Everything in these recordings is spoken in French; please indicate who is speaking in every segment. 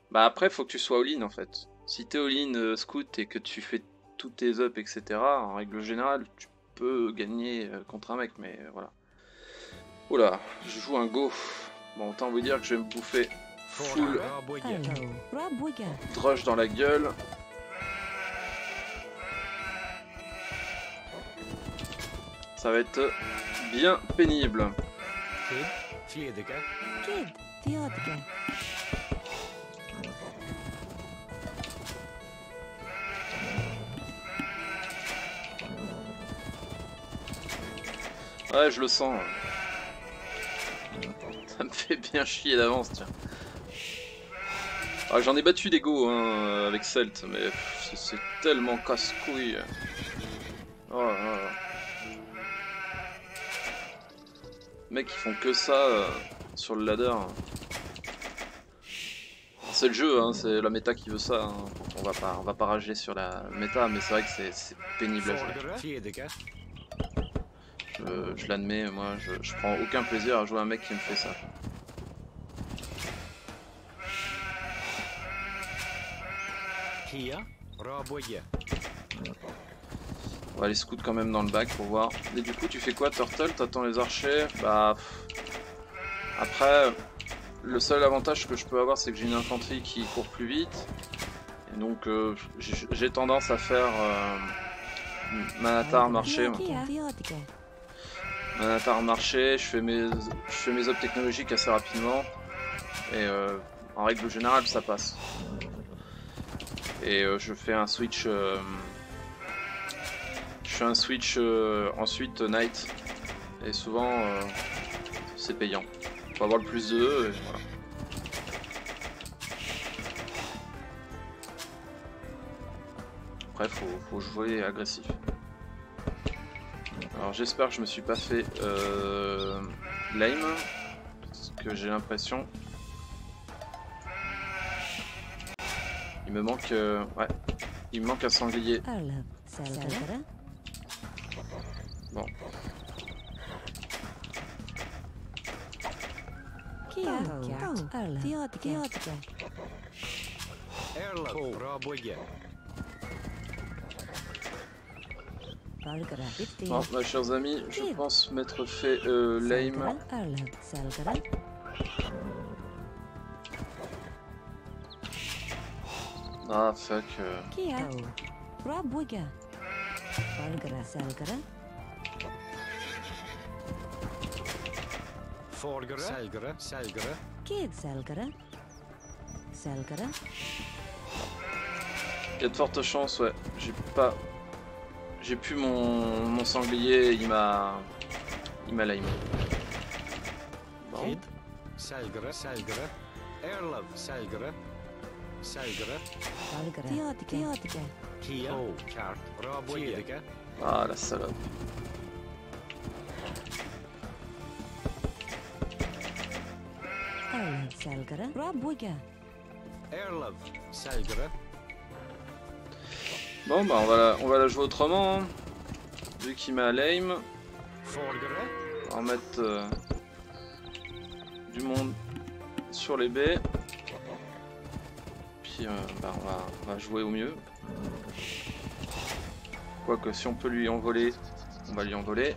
Speaker 1: Bah après, faut que tu sois all-in en fait. Si t'es all-in scout et que tu fais tous tes ups, etc., en règle générale, tu peux gagner contre un mec, mais voilà. Oula, je joue un go. Bon, autant vous dire que je vais me bouffer full drush dans la gueule. Ça va être bien pénible. Ouais, je le sens. Ça me fait bien chier d'avance, tiens. Ah, j'en ai battu des go hein, avec Celt, mais c'est tellement casse-couille. Oh là là. Mecs, ils font que ça sur le ladder. C'est le jeu, hein, c'est la méta qui veut ça. Hein. On va pas rager sur la méta, mais c'est vrai que c'est pénible à jouer. Je l'admets, moi, je prends aucun plaisir à jouer à un mec qui me fait ça. On va aller scout quand même dans le bac pour voir. Et du coup, tu fais quoi, Turtle? T'attends les archers? Bah. Après, le seul avantage que je peux avoir, c'est que j'ai une infanterie qui court plus vite. Et donc, j'ai tendance à faire Manatar marché. Manatar marché, je fais mes up technologiques assez rapidement. Et en règle générale, ça passe. Et je fais un switch. Ensuite Knight. Et souvent, c'est payant. Faut avoir le plus de E, et voilà. Après, faut jouer agressif. Alors j'espère que je me suis pas fait lame, parce que j'ai l'impression. Il me manque, ouais, il me manque un sanglier. Bon. Bon, mes chers amis, je pense m'être fait lame. Ah fuck. Il y a de fortes chances, ouais. J'ai plus mon sanglier, il m'a lame. Bon. Ah la salope. Bon bah on va la jouer autrement hein. Vu qu'il m'a lame. On va mettre du monde sur les baies. Puis bah, on va jouer au mieux. Quoique si on peut lui envoler, on va lui envoler.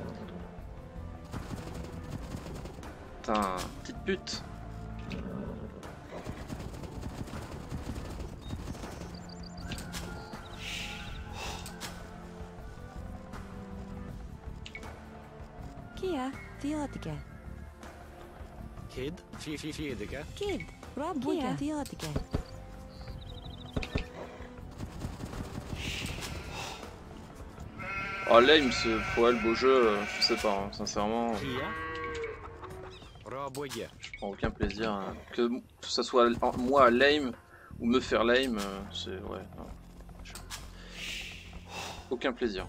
Speaker 1: Putain, petite pute. Oh lame ce ouais, le beau jeu, je sais pas, hein, sincèrement. Je prends aucun plaisir hein. Que ça soit moi lame ou me faire lame, c'est ouais. Non. Aucun plaisir.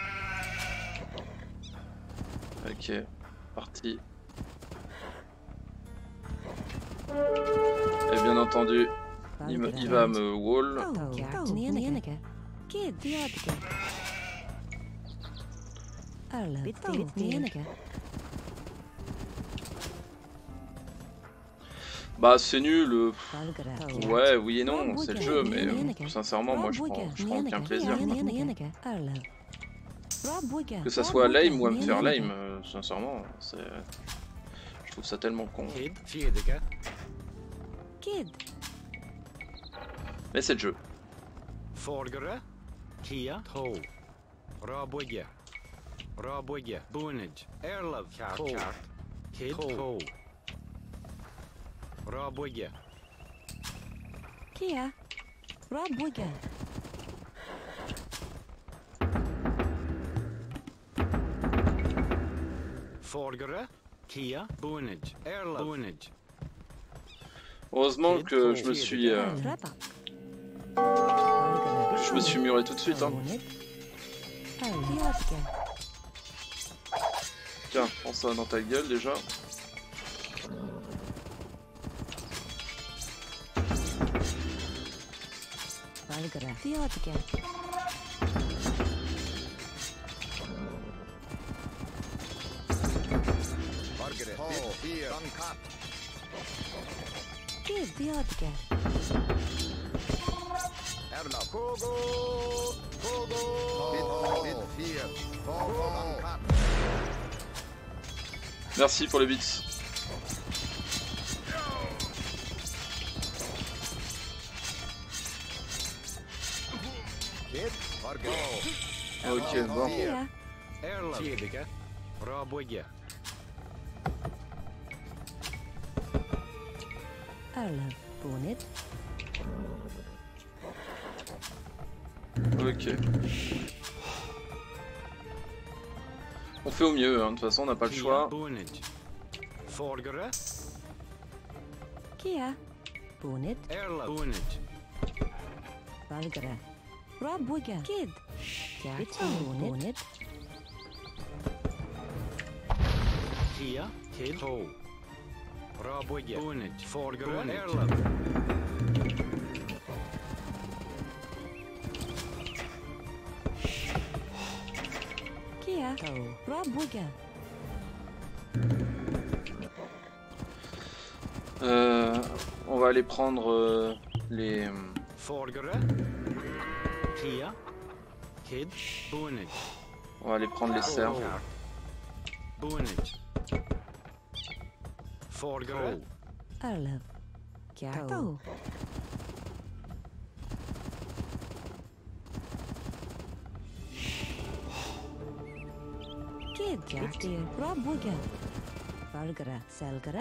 Speaker 1: Ok, parti. Et bien entendu, il va me wall. Bah c'est nul, ouais, oui et non, c'est le jeu, mais sincèrement moi je prends aucun plaisir. Que ça soit lame ou à me faire lame, sincèrement, je trouve ça tellement con. Mais c'est le jeu.
Speaker 2: Forgere, Kia, Ho, Raboye, Raboye, Bunage, Erlov, Kart, Kid, Ho, Raboye,
Speaker 3: Kia, Raboye,
Speaker 2: Forgere, Kia, Bunage, Erlov, Bunage,
Speaker 1: Heureusement que je me suis muré tout de suite. Hein. Tiens, prends ça dans ta gueule déjà. Merci pour les bits. Ok, bon.
Speaker 2: Erlov, Raboye,
Speaker 1: Ok. On fait au mieux, hein. De toute façon on n'a pas le choix.
Speaker 2: Forgere,
Speaker 3: Kia, Bonnet,
Speaker 2: Erlov, Bunage,
Speaker 3: Valgara, Raboye, Kid, Cat, Bonnet,
Speaker 2: Kia, Kid, Ho, Raboye, Bunage, Forgere, Erlov,
Speaker 3: Kia, Raboye,
Speaker 1: On va aller prendre les...
Speaker 2: Forgere, Kia, Kid, Bunage,
Speaker 1: On va aller prendre les cerfs.
Speaker 2: Bunage, Forgere,
Speaker 3: Arlov, Cat, Kid, Cat, Raboye, Valgara, Salgara,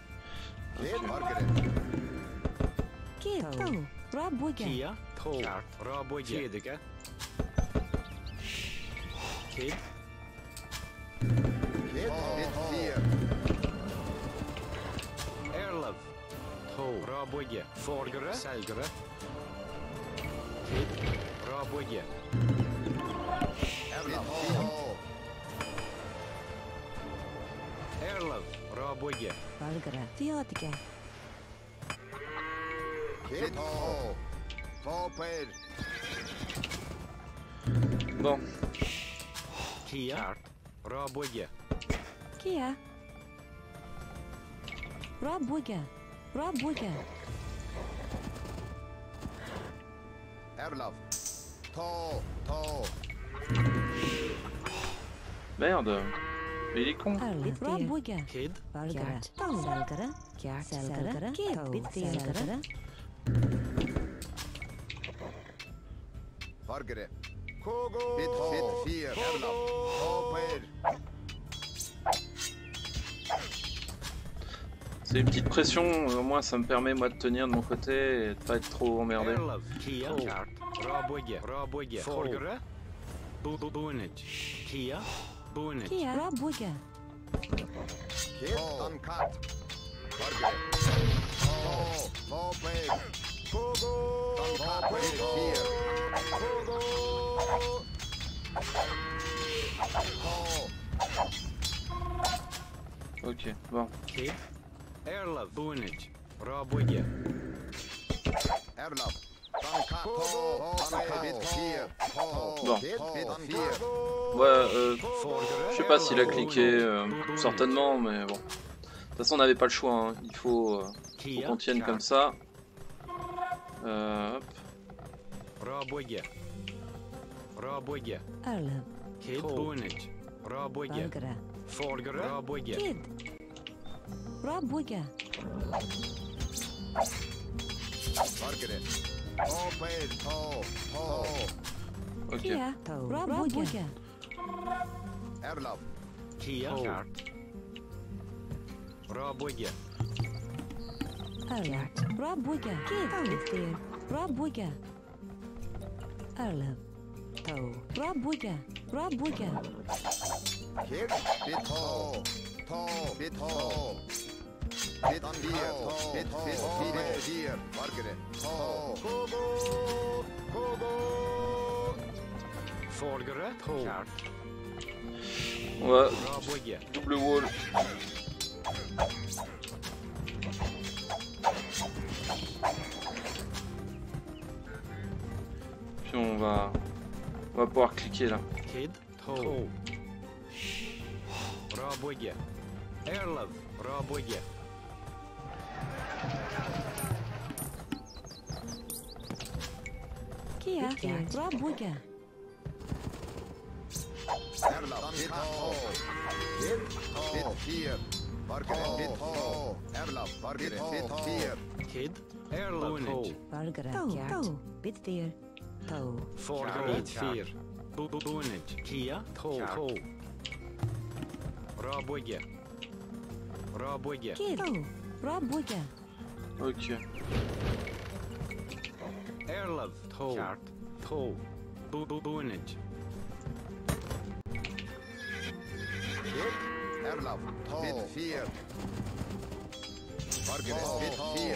Speaker 3: Kid, Raboye,
Speaker 2: Kia, Ho, Raboye, Kedike, Kid, Erlov, Ho, Raboye, Forgere, Salgere, Kid, Raboye, Erlov, Raboye,
Speaker 3: Valgara, Theotica,
Speaker 1: Bon,
Speaker 2: Kia, Raboye,
Speaker 3: Kia, Raboye, Raboye,
Speaker 4: Erlov, To,
Speaker 1: merde. Mais il est con.
Speaker 3: Arlov, Raboye,
Speaker 2: Kid,
Speaker 3: Valgara, Salgara, Cat, Salgara, Kid, Salgara,
Speaker 4: Forgere, Bit 4, Erlov,
Speaker 1: C'est une petite pression, au moins ça me permet moi de tenir de mon côté et de pas être trop emmerdé.
Speaker 2: Erlov, Kia, Raboye, Raboye, Forgere, Bunage, Kia, Bunage,
Speaker 3: Kia, Raboye,
Speaker 4: Kid, Uncut, Forgere,
Speaker 1: Ok, bon.
Speaker 2: Kid, Erlov, Bunage, Raboye,
Speaker 4: Erlov,
Speaker 1: Bon. Ouais, je sais pas s'il a cliqué, certainement, mais bon. De toute façon, on n'avait pas le choix, hein. Faut qu'on tienne comme ça. Hop.
Speaker 2: Рабоге. Рабоге.
Speaker 3: Arlov.
Speaker 2: Kid Bunage. Рабоге.
Speaker 3: Balgara.
Speaker 2: Forgere. Рабоге.
Speaker 3: Kid. Rabwiga.
Speaker 4: Bargere. Toper. To.
Speaker 1: Ok.
Speaker 3: Kia. Rabwiga.
Speaker 4: Erlav.
Speaker 2: Kia. Рабоге.
Speaker 3: Arlov. Rabwiga. Kid. It's there. Rabwiga. Arlov. To. Rabwiga. Rabwiga.
Speaker 4: Kid. Bit to. Bit to. Bit fear. Bit fear. Bargere. To. Kogo.
Speaker 2: Forgere. Kart.
Speaker 1: On va
Speaker 2: Рабоге.
Speaker 1: double wall. Puis on va pouvoir cliquer là.
Speaker 2: Kid. To. Рабоге. Erlov. Рабоге.
Speaker 3: Kia. Rabwiga.
Speaker 4: Erlav. Bit to. Bit fear. Bargere. Bit to. Erlav. Bargere. Bit fear.
Speaker 2: Kid. Erlov. To.
Speaker 3: Balgara. Cat. Bit there. To.
Speaker 2: Forgere. Fear. Bunage. Kia. To. Рабоге. Рабоге.
Speaker 3: Kid. Rabwiga.
Speaker 1: Ok.
Speaker 2: Erlov. To. Kart. To. Bunage.
Speaker 4: Kid. Erlav. Bit fear. Bargere. Bit fear.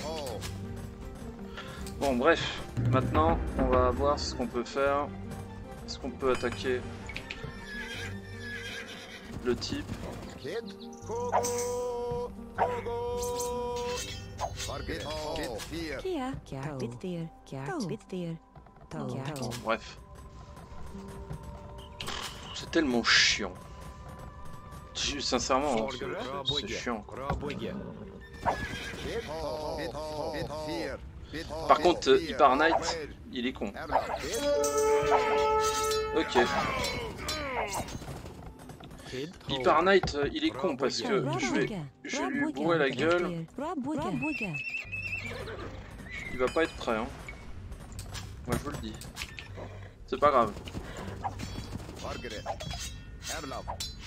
Speaker 1: Bon bref, maintenant on va voir ce qu'on peut faire. Est-ce qu'on peut attaquer le type?
Speaker 4: Kid. Kogo. Bargere. Bit fear.
Speaker 3: Kia. Cat. Bit there. Cat. Bit there. To.
Speaker 1: Bon, bref. C'est tellement chiant. Sincèrement, c'est chiant. Quoi.
Speaker 2: Рабоге.
Speaker 4: Bit fear.
Speaker 1: Par contre, Hyper Knight, il est con. Ok.
Speaker 2: Kid. To.
Speaker 1: Hyper Knight, il est con parce que je vais lui bourrer la gueule.
Speaker 3: Rabwiga.
Speaker 1: Il va pas être prêt. Hein. Moi je vous le dis. C'est pas grave.
Speaker 4: Bargere. Erlav.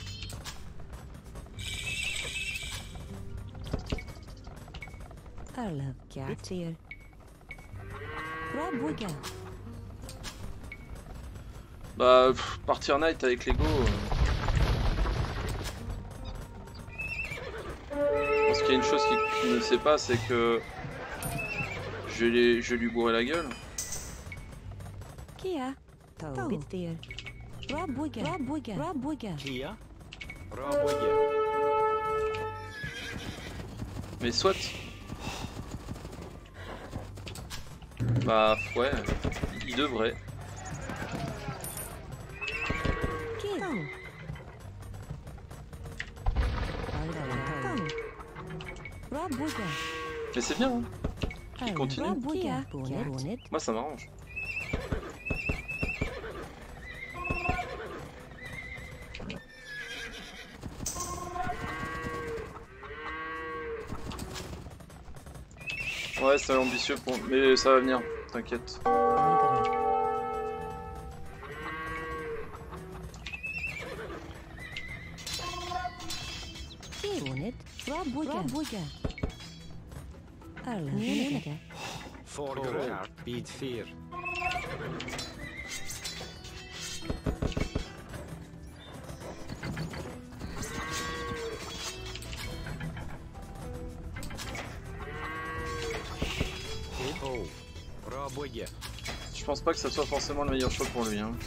Speaker 3: Arlov. Cat. There. Rabwiga.
Speaker 1: Bah, partir Knight avec Lego. Parce qu'il y a une chose qu'il ne sait pas, c'est que je vais lui bourrer la gueule.
Speaker 3: Kia. To. Bit there. Rabwiga. Rabwiga.
Speaker 2: Kia. Рабоге.
Speaker 1: Mais soit. Bah ouais, il devrait.
Speaker 3: Kid. Rabwiga.
Speaker 1: Mais c'est bien, hein. Il continue.
Speaker 3: Rabwiga.
Speaker 1: Moi ça m'arrange. Ouais, c'est ambitieux pour... mais ça va venir, t'inquiète.
Speaker 3: Rabwiga. Arlov.
Speaker 2: Forgere. Kart. Bit fear. Kid. To. Рабоге.
Speaker 1: Je pense pas que ça soit forcément le meilleur choix pour lui. Hein.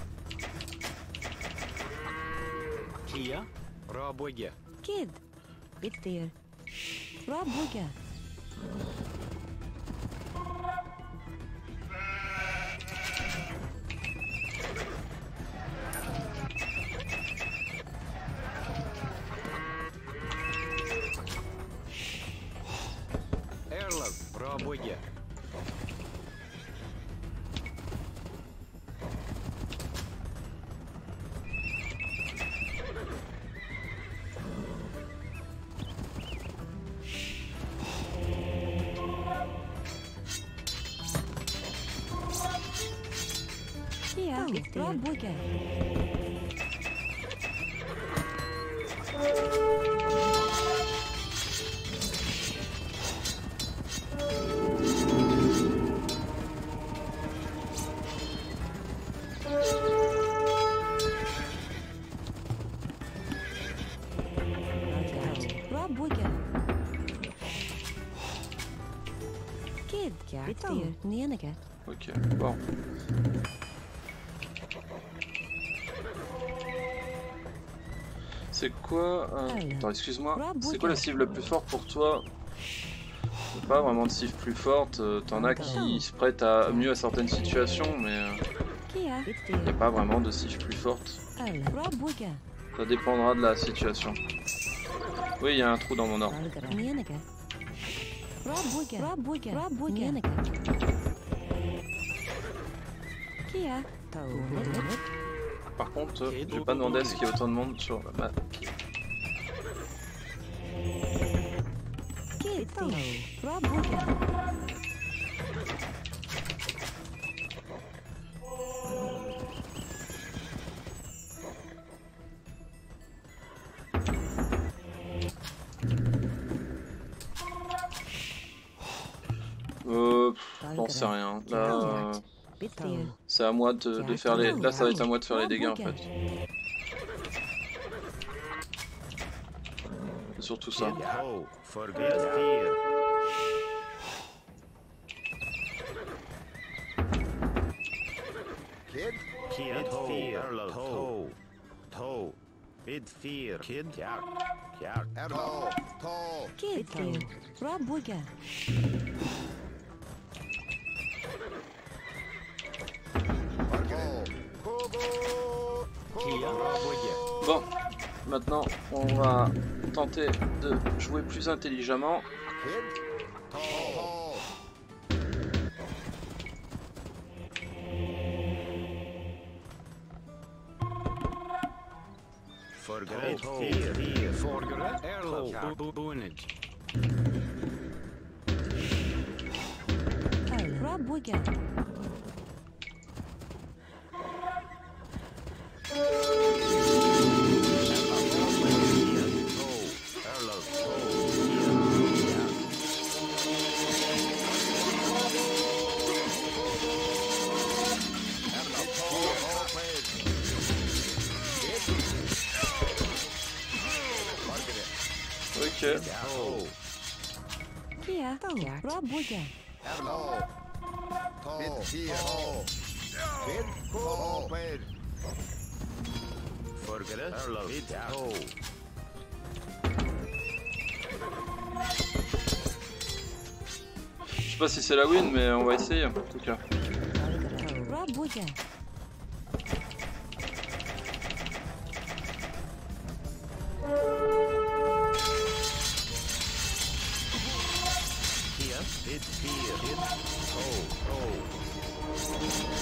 Speaker 2: Kia. Рабоге.
Speaker 3: Kid. Bittir. Rabuga.
Speaker 2: Erlov, пробуйте.
Speaker 3: Kia. Rabuga. Rabuga. Kid. Bittir. Nienige.
Speaker 1: Ok, bon. C'est quoi... Attends, excuse-moi. C'est quoi la cible la plus forte pour toi? Pas vraiment de cible plus forte. T'en as qui se prêtent à mieux à certaines situations, mais
Speaker 3: Kia.
Speaker 1: il n'y a pas vraiment de cible plus forte.
Speaker 3: Rabuga.
Speaker 1: Ça dépendra de la situation. Oui, il y a un trou dans mon ordre.
Speaker 3: Nienige. Rabuga. Rabuga. Rabuga. Nienige. Kia.
Speaker 1: Par contre, j'ai pas demandé à ce qu'il y ait autant de monde sur la map.
Speaker 3: Kitty. Rabuga.
Speaker 1: J'en sais rien. Là,
Speaker 3: Bittir.
Speaker 1: c'est à moi de faire les... Là, ça va être à moi de faire les dégâts en fait. C'est surtout ça.
Speaker 2: Ho, forget fear.
Speaker 4: Kid.
Speaker 2: Kid fear. Toe. Toe. Bid fear. Kid. Kjart. Kjart.
Speaker 4: Erlo. To.
Speaker 3: Kitty. Rabuga.
Speaker 4: Barkere. Kogo.
Speaker 2: Kia. Rabuja.
Speaker 1: Bon, maintenant, on va tenter de jouer plus intelligemment.
Speaker 4: Kid. To.
Speaker 2: Forget fear. Forget Erlov. Bunage.
Speaker 3: Rabuga.
Speaker 1: Ok.
Speaker 3: Kia. Rabuga.
Speaker 4: Erlo. To. Bid fear. Kid. Ko.
Speaker 2: Forget Erlov. Toe.
Speaker 1: Je sais pas si c'est la win, mais on va essayer en tout cas.
Speaker 3: Rabuga.
Speaker 2: Kia. Bid fear. Kid. Toe.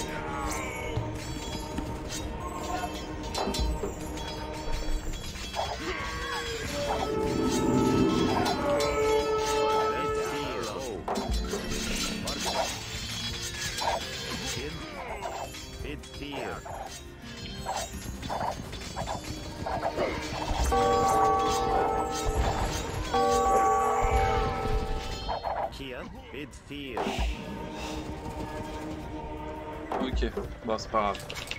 Speaker 2: Bid fear. Kia. Bid fear.
Speaker 1: Ok, bon c'est pas grave.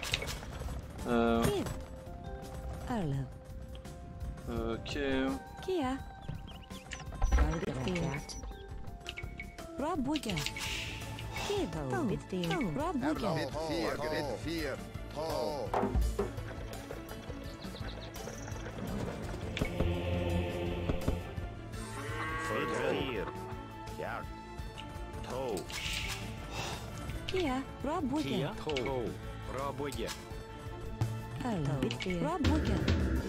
Speaker 3: Kid. Erlov.
Speaker 1: Ok.
Speaker 3: Kia. Bittir. Rabuga. Kid. Bittir. Rabuga.
Speaker 4: Bid fear. Bid fear. To.
Speaker 2: Toe.
Speaker 3: Kia, Rob
Speaker 2: Kia.
Speaker 3: Wigger.
Speaker 2: Toe. Rabwigge.
Speaker 3: Arla, Bitfear. Rob Wigger.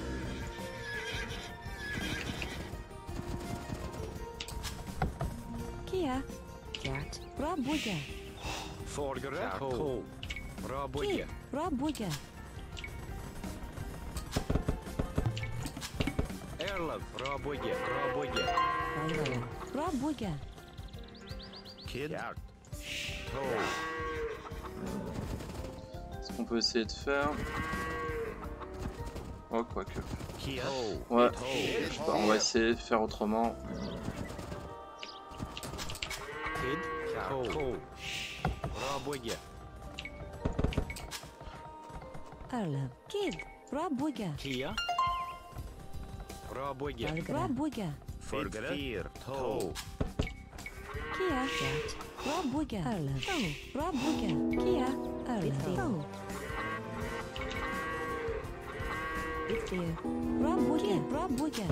Speaker 3: Kia, Cat. Rob Wigger.
Speaker 2: Forgere. Toe. Rabwigge.
Speaker 3: Kid, Rob Wigger.
Speaker 2: Erlov. Rabwigge. Rabwigge.
Speaker 3: Arla, Rob Wigger.
Speaker 2: Kid. Toe.
Speaker 1: Ce qu'on peut essayer de faire. Oh, quoique.
Speaker 2: Kia.
Speaker 1: Ouais,
Speaker 2: Toe.
Speaker 1: je sais pas, on va essayer de faire autrement.
Speaker 2: Kid. Toe. Rabwigge.
Speaker 3: Arla, Kid, Rob Wigger.
Speaker 2: Kia. Rabwigge.
Speaker 3: Rob Wigger.
Speaker 2: Forgere. Toe.
Speaker 3: Kia, Cat. Rob Wigger. Arla, Toe. Rob Wigger. Kia, Arla, Toe. Bitfear. Rob Wigger. Rob Wigger.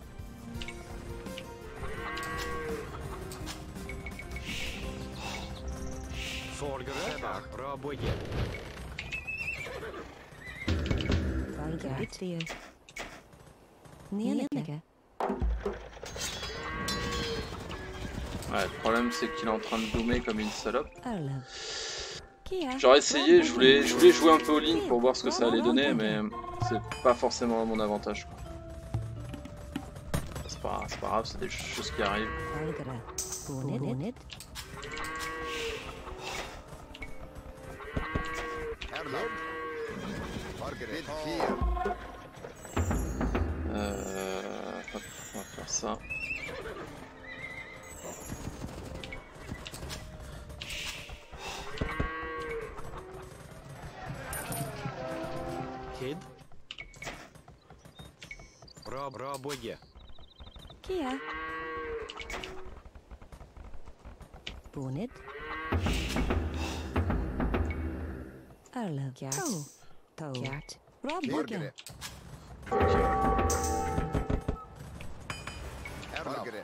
Speaker 2: Forgere. Rabwigge.
Speaker 3: Valga, Bitfear. Nieneke.
Speaker 1: Ouais, le problème c'est qu'il est en train de doomer comme une salope.
Speaker 3: Arla. Kia.
Speaker 1: J'aurais essayé,
Speaker 3: Rob
Speaker 1: je voulais jouer un peu all-in
Speaker 3: Kid,
Speaker 1: pour voir ce que ça allait
Speaker 3: Rob
Speaker 1: donner,
Speaker 3: Wigger.
Speaker 1: mais c'est pas forcément à mon avantage, quoi. C'est pas grave, c'est des choses qui arrivent.
Speaker 3: Valgara. Bonnet.
Speaker 4: Erlov. Forgere. Bitfear.
Speaker 1: Hop, on va faire ça.
Speaker 2: Kid. Rabwigge.
Speaker 3: Kia. Bonnet. Arla. Cat. Toe. Cat. Rob Wigger.
Speaker 4: Forgere. Erlov. Forgere.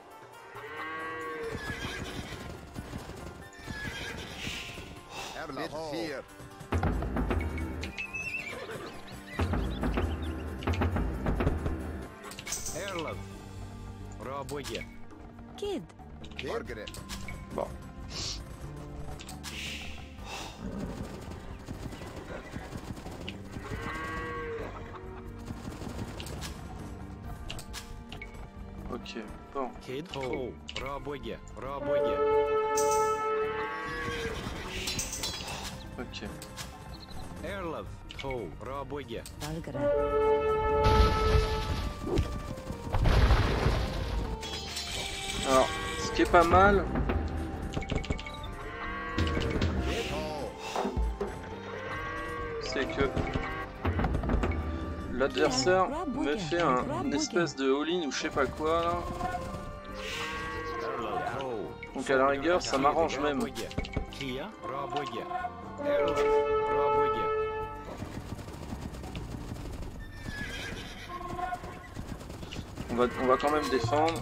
Speaker 4: Erlov. Bitfear.
Speaker 2: Erlov. Rabwigge.
Speaker 3: Kid.
Speaker 4: Forgere.
Speaker 1: Bon. Ok, bon.
Speaker 2: Kid. Toe. Rabwigge. Rabwigge.
Speaker 1: Ok.
Speaker 2: Erlov. Toe. Rabwigge.
Speaker 3: Valgara.
Speaker 1: Alors, ce qui est pas mal, c'est que l'adversaire me fait une espèce de all-in ou je sais pas quoi là. Donc à la rigueur, ça m'arrange même.
Speaker 2: Kia. Rabwigge. Erlov. Rabwigge.
Speaker 1: On va quand même défendre.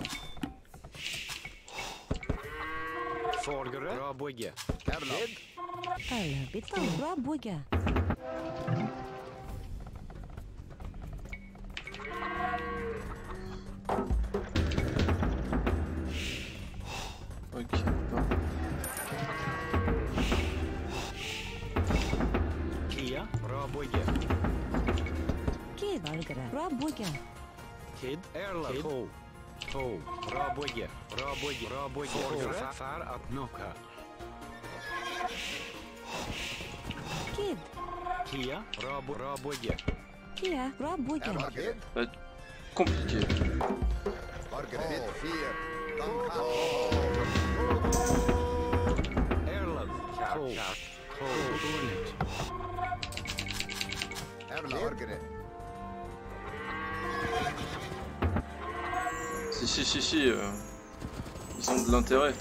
Speaker 2: Forgere. Rabwigge.
Speaker 4: Erlov.
Speaker 3: Arla. Bitfear. Rob Wigger.
Speaker 1: Ok, bon.
Speaker 2: Kia. Rabwigge.
Speaker 3: Kid. Valgara. Rob Wigger.
Speaker 2: Kid. Erlov. Toe. Toe. Rabwigge. Rabwigge. Rabwigge. Forgere. Far att knocka.
Speaker 3: Kid.
Speaker 2: Kia. Rabwigge.
Speaker 3: Kia. Rob Wigger.
Speaker 4: Forgere.
Speaker 1: Ça va être compliqué.
Speaker 4: Forgere. Bitfear. Danka.
Speaker 2: Erlov. Toe. Toe. Bonnet.
Speaker 4: Erlov. Forgere.
Speaker 1: Si, ils ont de l'intérêt.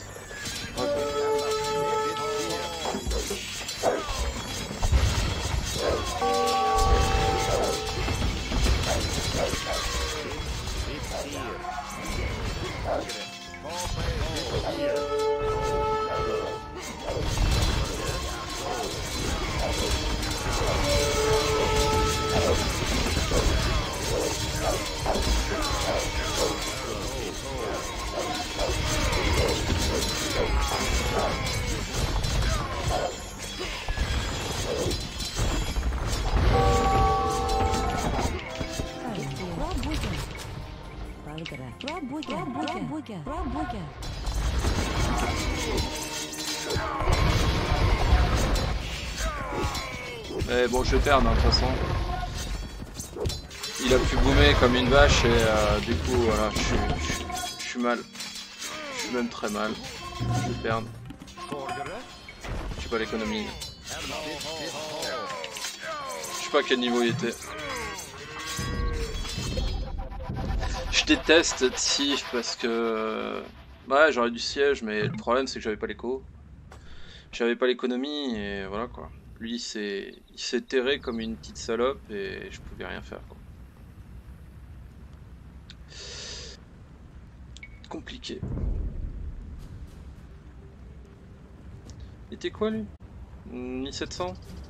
Speaker 3: Rob Wigger.
Speaker 1: Mais bon, je vais perdre de toute façon. Il a pu boomer comme une vache et du coup, voilà, je suis mal. Je suis même très mal. Je vais perdre. Je sais pas l'économie. Je sais pas à quel niveau il était. Je déteste Tsif parce que... Ouais, j'aurais du siège, mais le problème c'est que j'avais pas l'écho. J'avais pas l'économie et voilà quoi. Lui il s'est terré comme une petite salope et je pouvais rien faire quoi. Compliqué. Il était quoi lui? 1700?